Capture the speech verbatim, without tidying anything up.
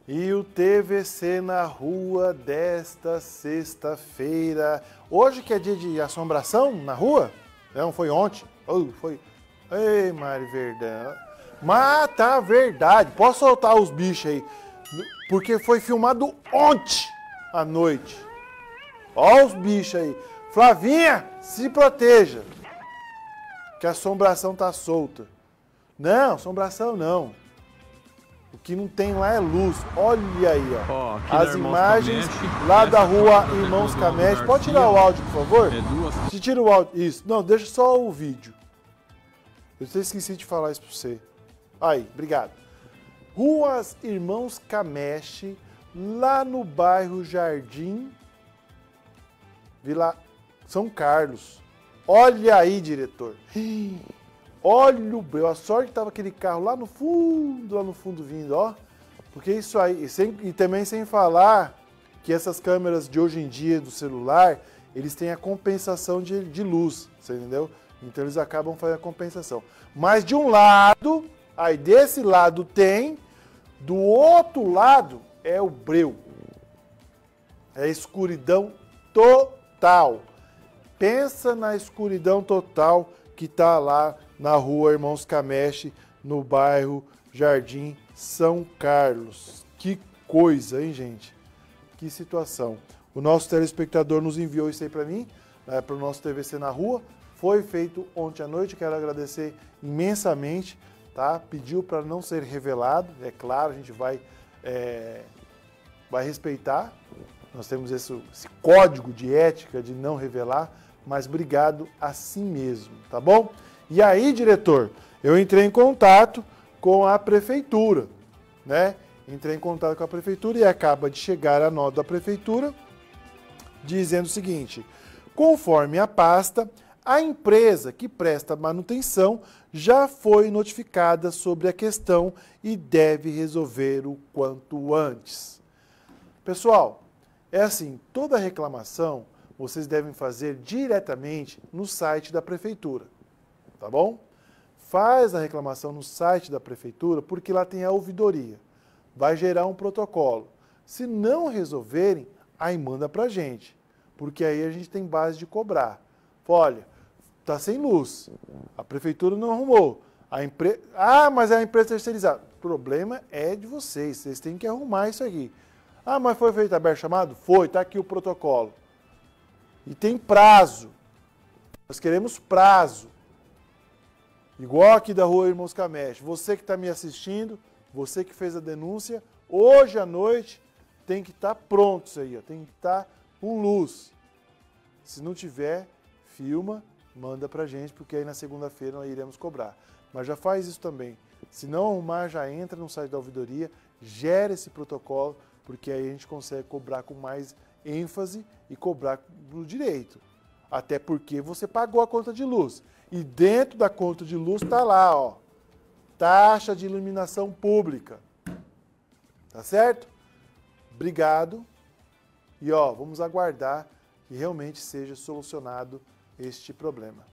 E o T V C na rua desta sexta-feira. Hoje que é dia de assombração na rua? Não, foi ontem. Oh, foi. Ei, Mari Verdão. Mas tá verdade. Posso soltar os bichos aí. Porque foi filmado ontem à noite. Ó os bichos aí. Flavinha, se proteja. Que a assombração tá solta. Não, assombração não. O que não tem lá é luz. Olha aí, ó. Oh, As imagens Kamesh, lá da rua Irmãos Kamesh. Pode tirar o áudio, por favor? É duas... Se tira o áudio. Isso. Não, deixa só o vídeo. Eu esqueci de falar isso pra você. Aí, obrigado. Ruas Irmãos Kamesh, lá no bairro Jardim, Vila São Carlos. Olha aí, diretor. Olha o breu, a sorte que tava aquele carro lá no fundo, lá no fundo vindo, ó. Porque isso aí, e, sem, e também sem falar que essas câmeras de hoje em dia do celular, eles têm a compensação de, de luz, você entendeu? Então eles acabam fazendo a compensação. Mas de um lado, aí desse lado tem, do outro lado é o breu. É escuridão total. Pensa na escuridão total que tá lá na rua Irmãos Kamesh, no bairro Jardim São Carlos. Que coisa, hein, gente? Que situação. O nosso telespectador nos enviou isso aí para mim, né, para o nosso T V C na rua. Foi feito ontem à noite, quero agradecer imensamente, tá? Pediu para não ser revelado, é claro, a gente vai, é, vai respeitar. Nós temos esse, esse código de ética de não revelar, mas obrigado assim mesmo, tá bom? E aí, diretor, eu entrei em contato com a prefeitura, né? Entrei em contato com a prefeitura e acaba de chegar a nota da prefeitura dizendo o seguinte: conforme a pasta, a empresa que presta manutenção já foi notificada sobre a questão e deve resolver o quanto antes. Pessoal, é assim, toda reclamação vocês devem fazer diretamente no site da prefeitura. Tá bom? Faz a reclamação no site da prefeitura, porque lá tem a ouvidoria. Vai gerar um protocolo. Se não resolverem, aí manda pra gente. Porque aí a gente tem base de cobrar. Olha, tá sem luz. A prefeitura não arrumou. A empre... Ah, mas é a empresa terceirizada. O problema é de vocês. Vocês têm que arrumar isso aqui. Ah, mas foi feito aberto chamado? Foi, tá aqui o protocolo. E tem prazo. Nós queremos prazo. Igual aqui da rua Irmãos Kamesh, você que está me assistindo, você que fez a denúncia, hoje à noite tem que estar tá pronto isso aí, ó, tem que estar tá com luz. Se não tiver, filma, manda pra gente, porque aí na segunda-feira nós iremos cobrar. Mas já faz isso também. Se não arrumar, já entra no site da ouvidoria, gera esse protocolo, porque aí a gente consegue cobrar com mais ênfase e cobrar do direito. Até porque você pagou a conta de luz. E dentro da conta de luz está lá, ó, taxa de iluminação pública. Tá certo? Obrigado. E ó, vamos aguardar que realmente seja solucionado este problema.